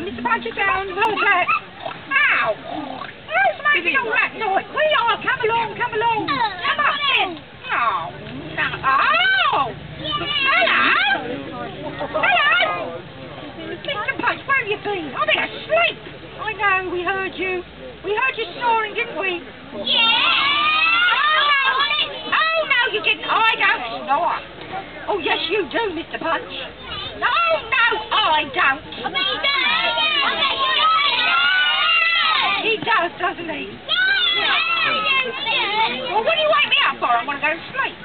Mr. Punch is down. Who's that? Ow! Who's making all that noise? We are. Come along, come along. Come up then. Oh, no. Oh! Hello! Hello! Mr. Punch, where have you been? I've been asleep. I know, we heard you. We heard you snoring, didn't we? Yeah! Oh, no, you didn't. I don't snore. Oh, yes, you do, Mr. Punch. No, I don't. I bet you do. He does, doesn't he? No! Well, what do you wake me up for? I'm going to go to sleep.